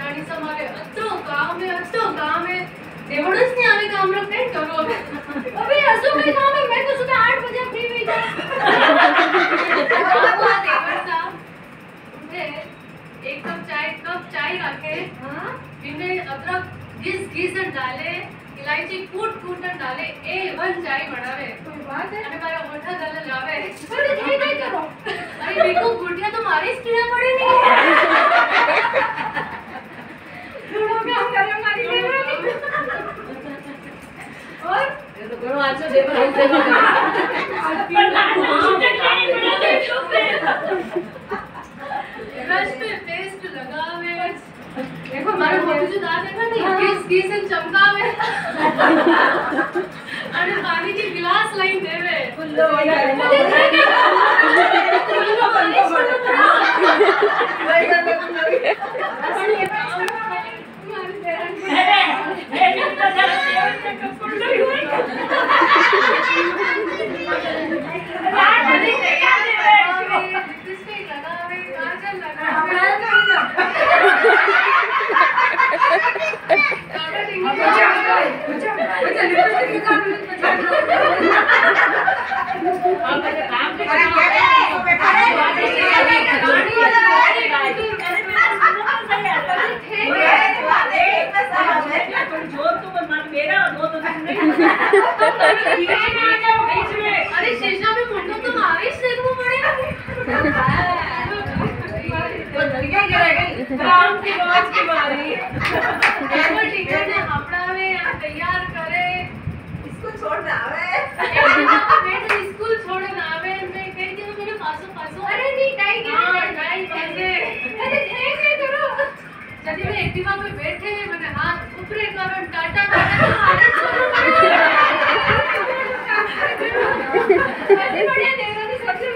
पानी समारे अच्छो काम है देवड़स ने आवे काम रो पेट करो अबे असो में काम है मैं तो सुबह 8 बजे फ्री हुई था देवर साहब उठे एक कप चाय रखे हां इनमें अदरक घिस डाले इलायची कूट डाले A1 चाय बनावे कोई बात है अरे मारा मोटा गला लावे अरे ये करो अरे देखो गुटिया तो मारी स्टीना पड़े नहीं थोड़ा में हम करे मारी देवर और ये तो बड़ो अच्छा देवर हम रस पे पेस्ट लगावे देखो हमारे फोटो जो दांत देखा नहीं किस चमकावे अरे पानी की गिलास लाइन देवे फुल्लो अरे शीशा में मुंडो तो आवेश देखो पड़ेगा तो लड़कियां गिरेगी काम की रोज की बारी एवर टीचर ने अपनावे तैयार करे स्कूल छोड़ ना आवे बेटा स्कूल छोड़ ना आवे मैं कह के मेरे पासो अरे नहीं टाई कैसे अरे थे करो जब मैं एक्टिवा पे बैठे मैंने हाथ ऊपरे करो टाटा अरे बढ़िया देवरा ने सबसे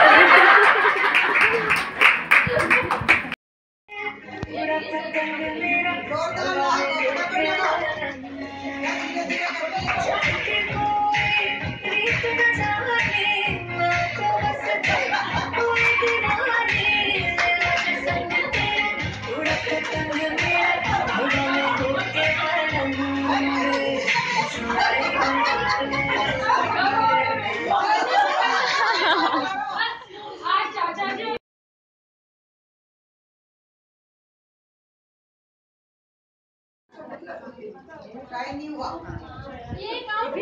ट्राई नहीं हुआ ये काम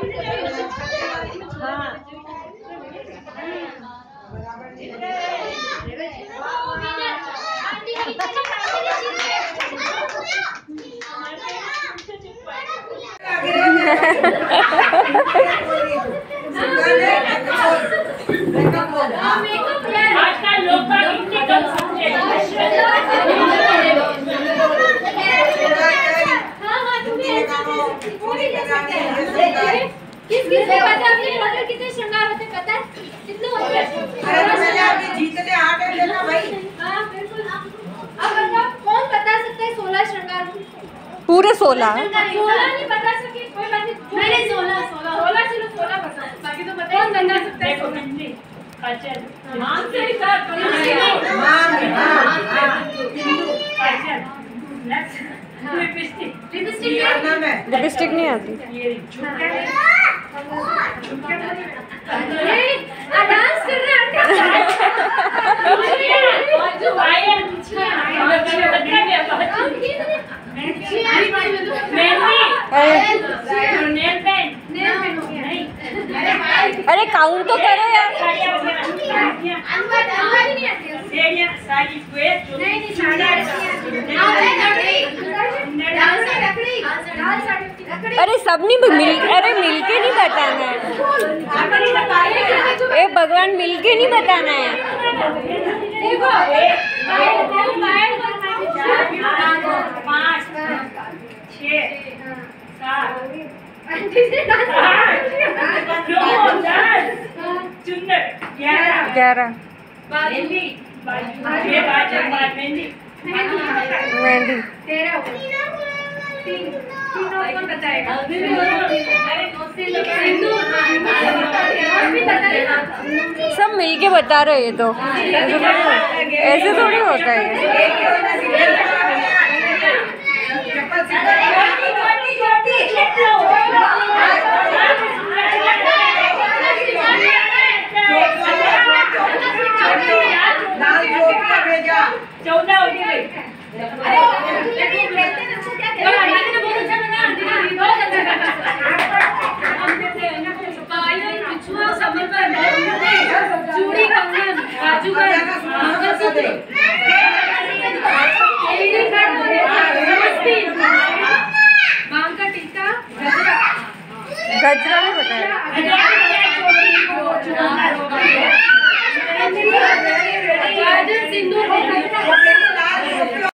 किस पता है कितने श्रृंगार होते पता है कितने होते हैं अरे मैंने आपके जीतने 8 है लेना भाई हां बिल्कुल अब बताओ कौन बता सकता है 16 श्रृंगार पूरे 16 नहीं बता सके कोई बात नहीं मैंने 16 चलो 16 बताओ बाकी तो बता कौन बता सकता है देखो हिंदी अच्छा मान से ही सर लिपस्टिक नहीं आती डांस कर रहे हैं अरे काउंट तो करो यार अरे सब नहीं मिल के नहीं बताना है भगवान मिल के नहीं बताना है देखो 5 6 7 11 मेहंदी सब मिलके बता रहे हैं तो ऐसे थोड़ी होता है। मांग का टीका गजरा नहीं बताया।